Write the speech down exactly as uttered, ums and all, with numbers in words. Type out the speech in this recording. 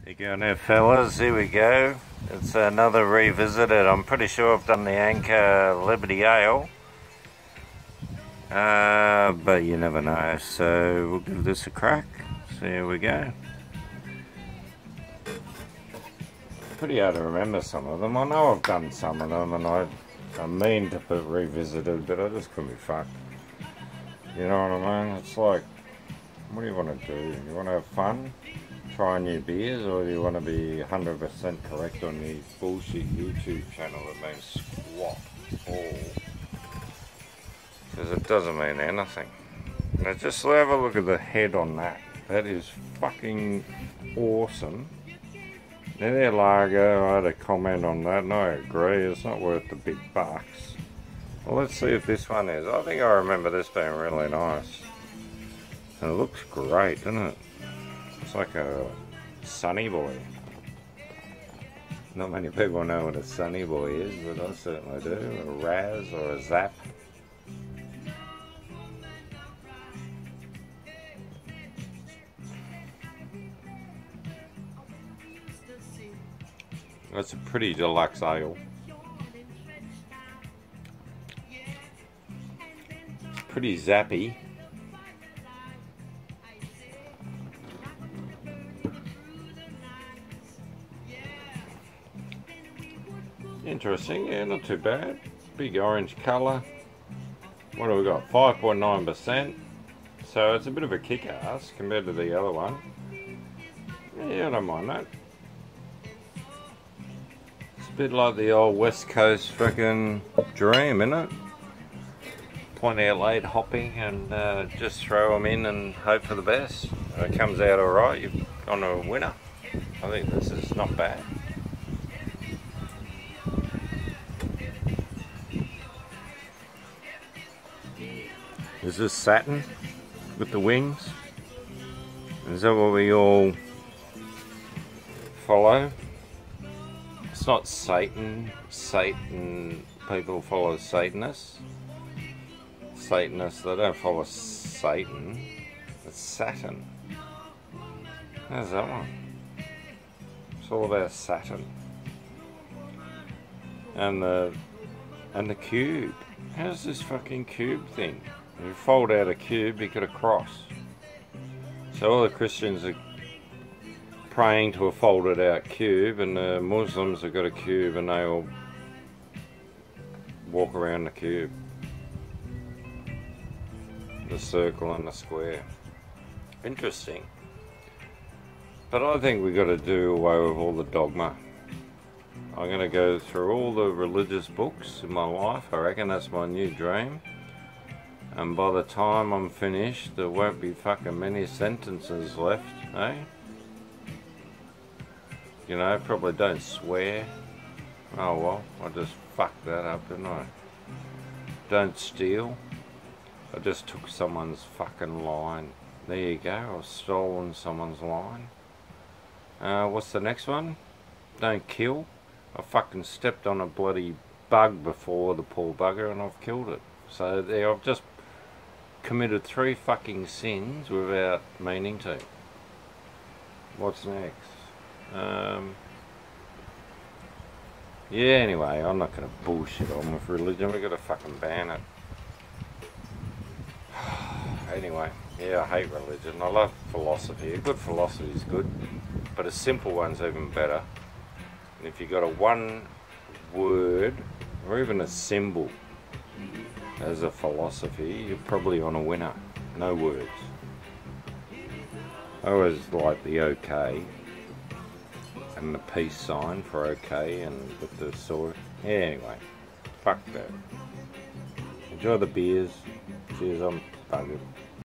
You go now, fellas, here we go. It's another revisited. I'm pretty sure I've done the Anchor Liberty Ale. Uh, but you never know, so we'll give this a crack. So here we go. Pretty hard to remember some of them. I know I've done some of them, and I, I mean to put revisited, but I just couldn't be fucked. You know what I mean? It's like, what do you want to do? You want to have fun? Try new beers, or do you want to be one hundred percent correct on the bullshit YouTube channel that means squat all? Because it doesn't mean anything. Now just have a look at the head on that. That is fucking awesome. Now their lager, I had a comment on that and I agree, it's not worth the big bucks. Well, let's see if this one is. I think I remember this being really nice. And it looks great, doesn't it? It's like a Sunny Boy. Not many people know what a Sunny Boy is, but I certainly do. A Raz or a Zap. That's a pretty deluxe ale. Pretty zappy. Interesting, yeah, not too bad. Big orange colour. What do we got? five point nine percent. So it's a bit of a kick-ass compared to the other one. Yeah, I don't mind that. It's a bit like the old West Coast frickin' dream, isn't it? Plenty of late hopping and uh, just throw them in and hope for the best. If it comes out alright, you've gone a winner. I think this is not bad. Is this Saturn with the wings? Is that what we all follow? It's not Satan. Satan, people follow Satanists. Satanists, they don't follow Satan. It's Saturn. How's that one? It's all about Saturn. And the, and the cube. How's this fucking cube thing? If you fold out a cube, you get a cross. So all the Christians are praying to a folded out cube, and the Muslims have got a cube and they all walk around the cube. The circle and the square. Interesting. But I think we've got to do away with all the dogma. I'm going to go through all the religious books in my life. I reckon that's my new dream. And by the time I'm finished, there won't be fucking many sentences left, eh? You know, probably don't swear. Oh well, I just fucked that up, didn't I? Don't steal. I just took someone's fucking line. There you go, I've stolen someone's line. Uh, what's the next one? Don't kill. I fucking stepped on a bloody bug before, the poor bugger, and I've killed it. So there, I've just committed three fucking sins without meaning to. What's next? Um, yeah, anyway, I'm not going to bullshit on with religion. We've got to fucking ban it. Anyway, yeah, I hate religion. I love philosophy. A good philosophy is good, but a simple one's even better. And if you got a one word or even a symbol as a philosophy, you're probably on a winner. No words. I always like the okay and the peace sign for okay, and with the sword. Yeah, anyway, fuck that. Enjoy the beers. Cheers, I'm buggered.